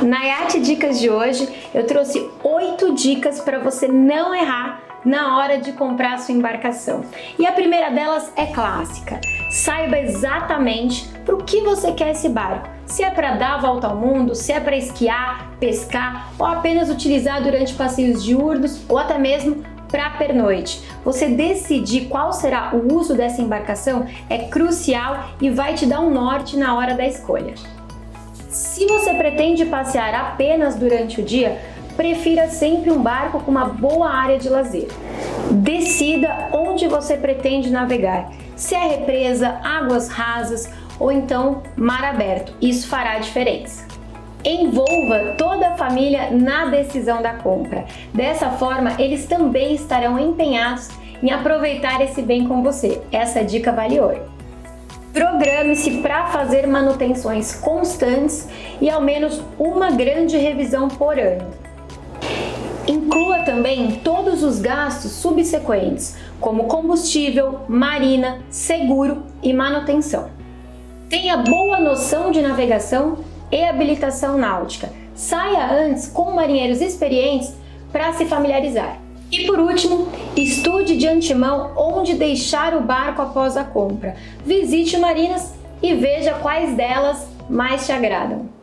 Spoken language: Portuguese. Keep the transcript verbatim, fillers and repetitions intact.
Na Yacht Dicas de hoje, eu trouxe oito dicas para você não errar na hora de comprar a sua embarcação. E a primeira delas é clássica. Saiba exatamente para o que você quer esse barco. Se é para dar a volta ao mundo, se é para esquiar, pescar ou apenas utilizar durante passeios diurnos ou até mesmo para pernoite. Você decidir qual será o uso dessa embarcação é crucial e vai te dar um norte na hora da escolha. Se você pretende passear apenas durante o dia, prefira sempre um barco com uma boa área de lazer. Decida onde você pretende navegar, se é represa, águas rasas ou então mar aberto. Isso fará a diferença. Envolva toda a família na decisão da compra. Dessa forma, eles também estarão empenhados em aproveitar esse bem com você. Essa dica vale ouro. Programe-se para fazer manutenções constantes e ao menos uma grande revisão por ano. Inclua também todos os gastos subsequentes, como combustível, marina, seguro e manutenção. Tenha boa noção de navegação e habilitação náutica. Saia antes com marinheiros experientes para se familiarizar. E por último, estude de antemão onde deixar o barco após a compra. Visite marinas e veja quais delas mais te agradam.